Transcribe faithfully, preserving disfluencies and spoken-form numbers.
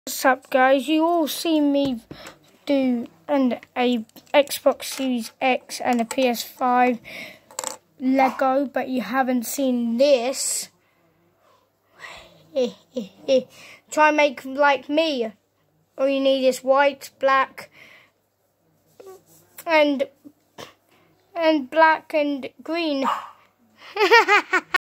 What's up, guys? You all seen me do an a Xbox Series X and a P S five Lego, but you haven't seen this. Try and make like me. All you need is white, black, and and black and green.